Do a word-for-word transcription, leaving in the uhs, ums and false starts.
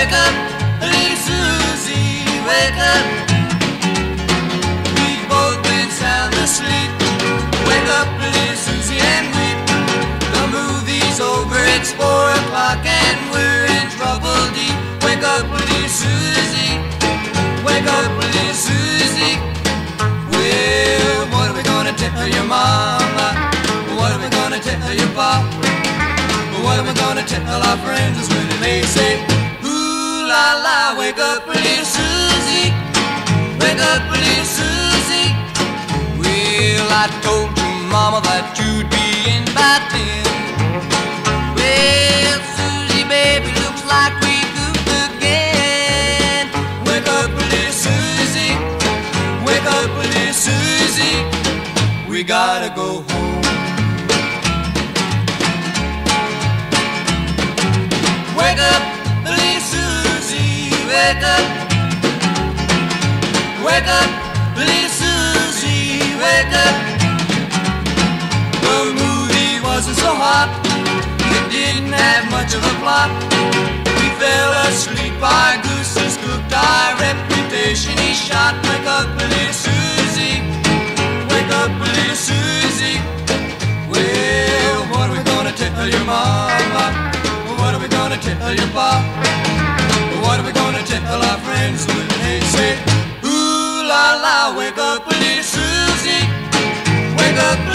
wake up, little Suzie, wake up. We've both been sound asleep. Wake up, little Suzie, and weep. The movie's over, it's four o'clock and we're in trouble deep. Wake up, little Suzie, wake up, little Suzie. Well, what are we gonna tell your mama? What are we gonna tell your pop? What are we gonna tell our friends when they say, ooh la la, wake up, little Suzie, wake up, little Suzie. Well, I told your mama that you'd be in by ten. Well, Suzie, baby, looks like we goofed again. Wake up, little Suzie, wake up, little Suzie. We gotta go home. Wake up, little Suzie, wake up. Wake up, little Suzie, wake up. The movie wasn't so hot, it didn't have much of a plot. We fell asleep, our goose is cooked, our reputation is shot. Wake up, little Suzie, wake up, little Suzie. Well, what are we gonna tell your mama? What are we gonna tell your pop? What are we gonna tell our friends when they say, ooh la la, wake up, little Suzie, wake up,